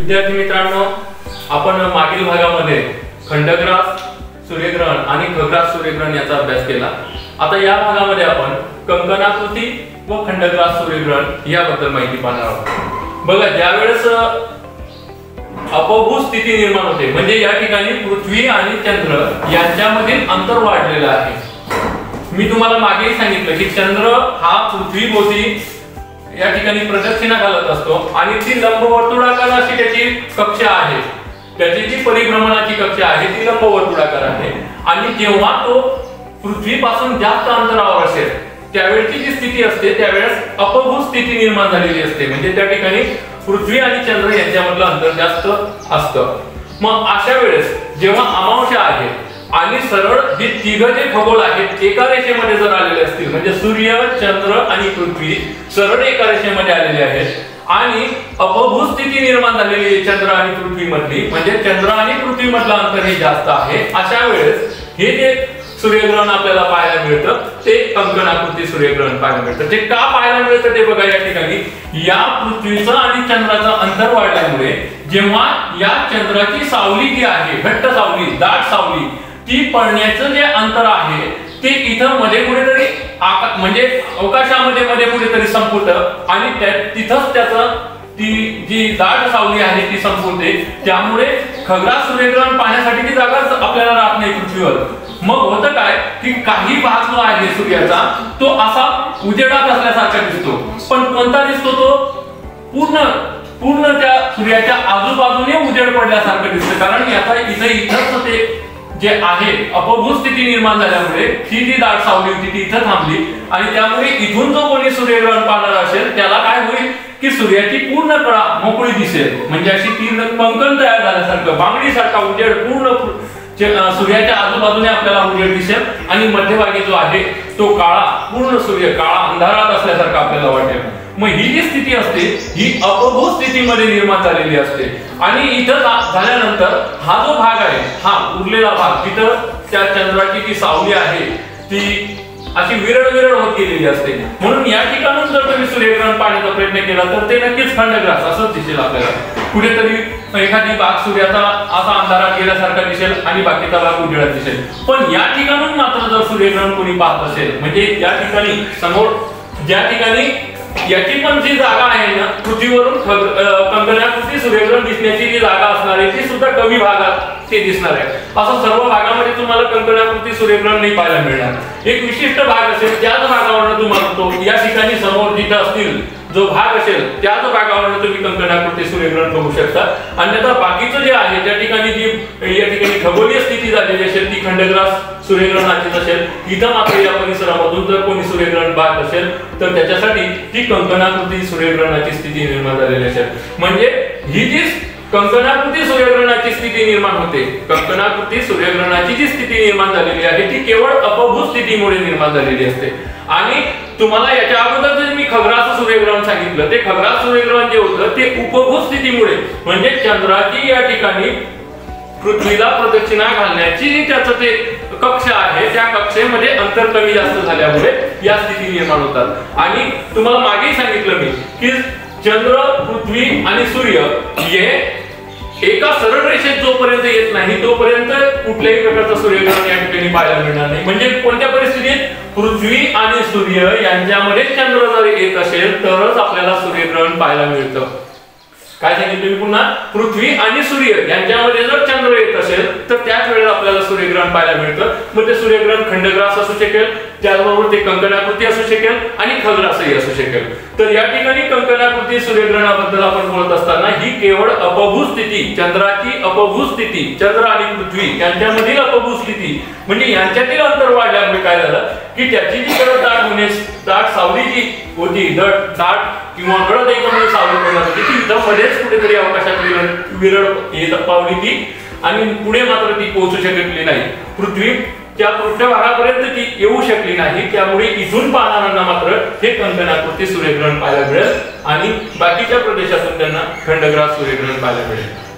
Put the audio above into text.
विद्यार्थी मित्रांनो, आपण मागील भागामध्ये खंडग्रास सूर्यग्रहण आणि खग्रास सूर्यग्रहण याचा अभ्यास केला। आता या भागामध्ये आपण कंकणाकृती व खंडग्रास सूर्यग्रहण याबद्दल माहिती पाहणार आहोत। बघा, ज्यावेळेस अपभू स्थिती निर्माण होते म्हणजे या ठिकाणी पृथ्वी आणि चंद्र यांच्यामधील अंतर वाढलेलं आहे। मी तुम्हाला मागेही सांगितलं की चंद्र हा पृथ्वीभोवती या ठिकाणी प्रदक्षिणा घालत असतो आणि ती लंबवर्तुळाकार अशी त्याची कक्षा आहे, त्याची जी परिभ्रमणाची कक्षा आहे ती लंबवर्तुळाकार आहे। आणि जेव्हा तो पृथ्वीपासून जास्त अंतरावर असेल त्यावेळची जी स्थिती असते त्यावेळेस अपभू स्थिती निर्माण झालेली असते, म्हणजे त्या ठिकाणी पृथ्वी आणि चंद्र यांच्यामधलं अंतर जास्त असतं। मग अशा वेळेस जेव्हा अमावस्या आहे आणि सरळ हे तिघ जे खगोळ आहेत एका रेषेमध्ये जर आलेले असतील, म्हणजे सूर्य, चंद्र आणि पृथ्वी सरळ एका रेषेमध्ये आलेले आहेत आणि अपभू स्थिती निर्माण झालेली आहे चंद्र आणि पृथ्वी मधली, म्हणजे चंद्र आणि पृथ्वी मधलं अंतर हे जास्त आहे। अशा वेळेस हे जे सूर्यग्रहण आपल्याला पाहायला मिळतं ते कंकणाकृती सूर्यग्रहण पाहायला मिळतं। ते का पाहायला मिळतं ते बघा, या ठिकाणी या पृथ्वीचं आणि चंद्राचं अंतर वाढल्यामुळे जेव्हा या चंद्राची सावली जी आहे, घट्ट सावली, दाट सावली, ती पडण्याचं जे अंतर आहे ते इथं मध्ये कुठेतरी म्हणजे अवकाशामध्ये मध्ये कुठेतरी संपतं आणि तिथंच त्याचं ती जी दाट सावली आहे ती संपवते। त्यामुळे खग्रास सूर्यग्रहण पाहण्यासाठी ती जागाच आपल्याला राहत नाही पृथ्वीवर। मग होतं काय की काही भाग जो आहे सूर्याचा तो असा उजेडात असल्यासारखा दिसतो, पण कोणता दिसतो तो पूर्ण त्या सूर्याच्या आजूबाजूने उजेड पडल्यासारखं दिसतं, कारण याचा इथंच ते जे आहे अपभू स्थिती निर्माण झाल्यामुळे ही जी दाट सावली होती ती इथं थांबली आणि त्यामुळे इथून जो कोणी सूर्यग्रहण पाहणार असेल त्याला काय होईल की सूर्याची पूर्ण कळा मोकळी दिसेल, म्हणजे अशी तीन कंकण तयार झाल्यासारखं बांगडीसारखा उजेड पूर्ण सूर्याच्या आजूबाजूने आपल्याला उजेड दिसेल आणि मध्यभागी जो आहे तो काळा, पूर्ण सूर्य काळा अंधारात असल्यासारखं आपल्याला वाटेल। मग ही जी स्थिती असते ही अपभू स्थितीमध्ये निर्माण झालेली असते आणि इथं झाल्यानंतर हा जो भाग आहे, हा उरलेला भाग जिथं त्या चंद्राची जी सावली आहे ती अशी विरळ होत गेलेली असते। म्हणून या ठिकाणून जर तुम्ही सूर्यग्रहण पाहण्याचा प्रयत्न केला तर ते नक्कीच खंडग्रास असंच दिसेल आपल्याला। कुठेतरी एखादी भाग सूर्याचा असा अंधारात गेल्यासारखा दिसेल आणि बाकीचा भाग उजेडात दिसेल। पण या ठिकाणून मात्र जर सूर्यग्रहण कोणी पाहत असेल, म्हणजे या ठिकाणी समोर ज्या ठिकाणी याची पण जी जागा आहे ना, पृथ्वीवरून कंकणाकृती सूर्यग्रहण दिसण्याची जी जागा असणार आहे ती सुद्धा कमी भागात ते दिसणार आहे। असं सर्व भागामध्ये तुम्हाला कंकणाकृती सूर्यग्रहण नाही पाहायला मिळणार। एक विशिष्ट भाग असेल त्याच भागावरून तुम्हाला तो या ठिकाणी समोर जिथं असतील जो भाग असेल त्याच भागावरून तुम्ही कंकणाकृती सूर्यग्रहण बघू शकता। अन्यथा बाकीचं जे आहे त्या ठिकाणी जी या ठिकाणी खगोलीय स्थिती झालेली असेल ती खंडग्रास सूर्यग्रहणाचीच असेल। इथं मात्र या परिसरामधून जर कोणी सूर्यग्रहण पाहत असेल तर त्याच्यासाठी ती कंकणाकृती सूर्यग्रहणाची स्थिती निर्माण झालेली असेल। म्हणजे ही जी कंकणाकृती सूर्यग्रहणाची स्थिती निर्माण होते, कंकणाकृती सूर्यग्रहणाची जी स्थिती निर्माण झालेली आहे ती केवळ अपभू स्थितीमुळे निर्माण झालेली असते। आणि तुम्हाला याच्या अगोदर जे मी खग्रास सूर्यग्रहण सांगितलं ते खग्रास सूर्यग्रहण जे होतं ते उपभू स्थितीमुळे, म्हणजे चंद्राची या ठिकाणी पृथ्वीला प्रदक्षिणा घालण्याची जी त्याचं ते कक्ष आहे त्या कक्षेमध्ये अंतर कमी जास्त झाल्यामुळे या स्थिती निर्माण होतात। आणि तुम्हाला मागेही सांगितलं मी की चंद्र, पृथ्वी आणि सूर्य हे एका सरळ रेषेत जोपर्यंत येत नाही तोपर्यंत कुठल्याही प्रकारचं सूर्यग्रहण या ठिकाणी पाहायला मिळणार नाही। म्हणजे कोणत्या परिस्थितीत पृथ्वी आणि सूर्य यांच्यामध्ये चंद्र जर येत असेल तरच आपल्याला सूर्यग्रहण पाहायला मिळतं। काय सांगितलं मी पुन्हा, पृथ्वी आणि सूर्य यांच्यामध्ये जर चंद्र येत असेल तर त्याच वेळेला आपल्याला सूर्यग्रहण पाहायला मिळतं। मग ते सूर्यग्रहण खंडग्रास असू शकेल, त्याचबरोबर ते कंकणाकृती असू शकेल आणि खग्रासही असू शकेल। तर या ठिकाणी कंकणाकृती सूर्यग्रहणाबद्दल आपण बोलत असताना ही केवळ अपभू स्थिती, चंद्राची अपभू स्थिती, चंद्र आणि पृथ्वी यांच्यामधील अपभू स्थिती, म्हणजे यांच्यातील अंतर वाढल्यामुळे काय झालं की त्याची जी दाट सावली जी होती, दाट किंवा गडद एकदम सावली पडणार होती ती इथं मध्येच कुठेतरी अवकाशात विरळ येत पावली ती आणि पुढे मात्र ती पोहोचू शकली नाही। पृथ्वी त्या पृष्ठभागापर्यंत ती येऊ शकली नाही, त्यामुळे इथून पाहणाऱ्यांना मात्र हे कंकणाकृती सूर्यग्रहण पाहायला मिळेल आणि बाकीच्या प्रदेशातून त्यांना खंडग्रास सूर्यग्रहण पाहायला मिळेल।